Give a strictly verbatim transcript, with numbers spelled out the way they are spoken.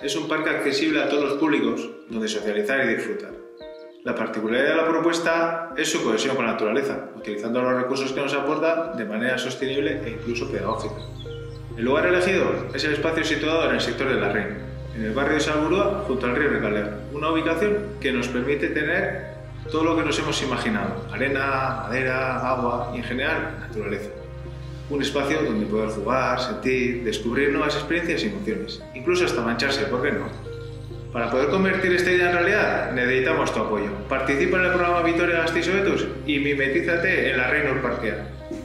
es un parque accesible a todos los públicos, donde socializar y disfrutar. La particularidad de la propuesta es su cohesión con la naturaleza, utilizando los recursos que nos aporta de manera sostenible e incluso pedagógica. El lugar elegido es el espacio situado en el sector de la Reina, en el barrio de Salburua, junto al río Recalera, una ubicación que nos permite tener todo lo que nos hemos imaginado: arena, madera, agua y en general naturaleza. Un espacio donde poder jugar, sentir, descubrir nuevas experiencias y emociones, incluso hasta mancharse, ¿por qué no? Para poder convertir esta idea en realidad, necesitamos tu apoyo. Participa en el programa Vitoria Gasteiz Hobetuz y mimetízate en la Reina Urparkea.